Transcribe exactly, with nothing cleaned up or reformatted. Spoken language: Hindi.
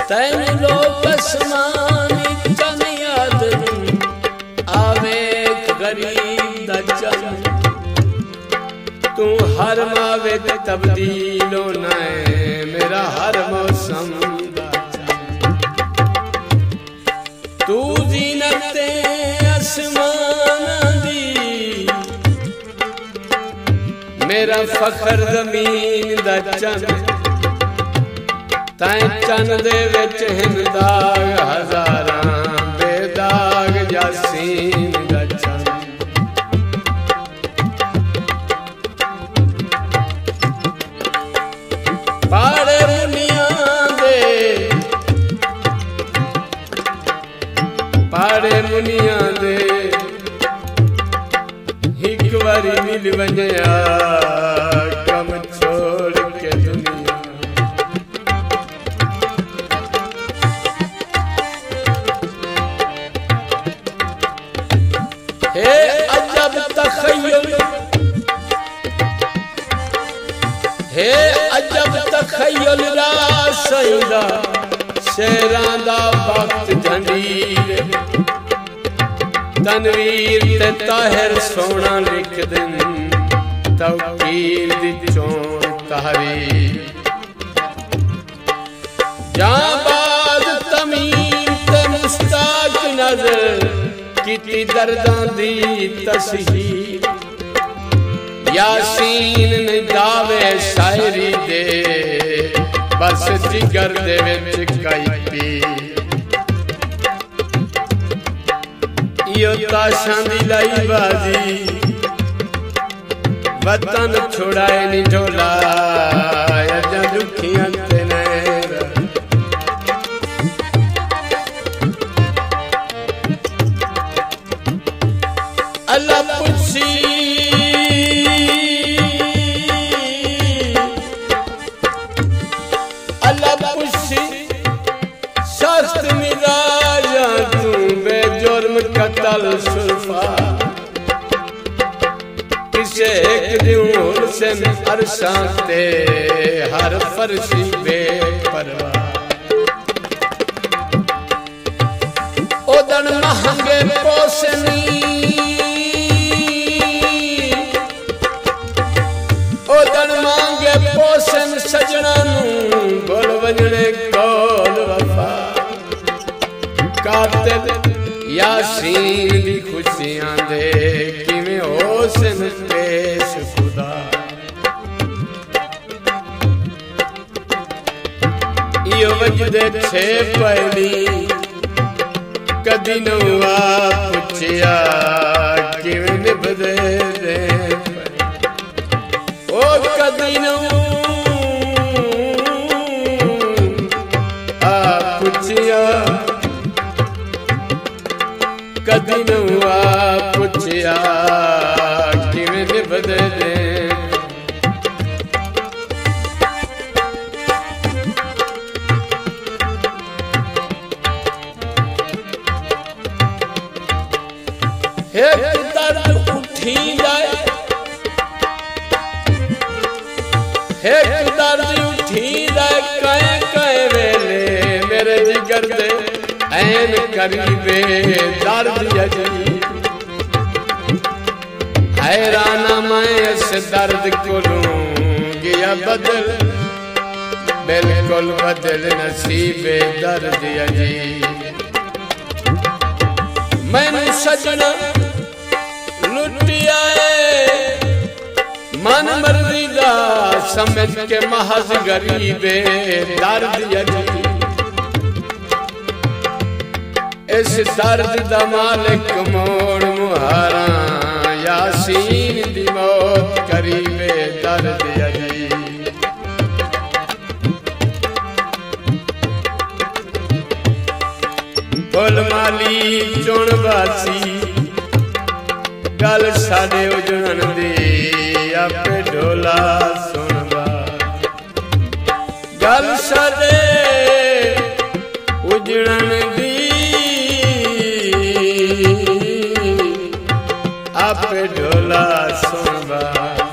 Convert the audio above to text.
तैन लोक असमानी चन याद आवे गरीब दा चन तू हर मावे तब्दीलो ना मेरा हर मौसम दा चन तू जीनते आसमान दी मेरा फखर जमीन दा चन तैं चन दे विच हिन दाग हजारां बेदाग यासीन दा चन पाड़े मुनियां दे पाड़े मुनियां दे एक बारी मिल वञया कम छोड़ के दुनिया हे अजब तखय्युल हे अजब तखय्युल रासैंदा शेरां दा वक्त झंडीर तनवीर ते ताहिर सोना लिख दिन तौकीर दी चोण तहरीर जाबाज तमीम ते मुस्ताक नजर किती दर्दां दी तस्हीर यासीन ने दावे शायरी दे बस जिगर दे विच कई पीर इयो ताशां दी लाई बाजी वतन छोड़ाए नी ढोला अजां दुखियां ते नैर अल्लाह पुछी अल्लाह पुछी सख्त मिजाजा तू बेजुर्म कतल सुल्फा किसे एक दियों हुस्न अरशां ते हर फर्शी बेपरवाह ओदन महंगे पोसनी ओदन मांगे पोसन सजना नू गोल वजने गोल वफा कातिल यासीन दी खुशियां दे किवें होसन पेश खुदा इयो वजदे छे पहली कदी नवा पुछया किवें निभदे दे ओ कदी नू आ पुछया कदी नवा पुछया किवें निभदे दे एक दर्द उठी जाए एक दर्द उठी जाए कहे कहे वेले मेरे जिगर दे ऐन करीबे दर्द अजीब हैराना मैं इस दर्द को लूं गया बदल बिल्कुल बदल नसीबे दर्द अजीब मैनू सजना लुटिया मन मर्जी दा समझ के महज गरीबे दर्द अजीब इस दर्द दा मालिक मोड़ मुहारा यासीन दी मौत करीबे दर्द अजीब बोल माली चुन बासी गल साडे उजड़न दी आपे ढोला सुनवा गल साडे उजड़न दी आपे ढोला सुनवा।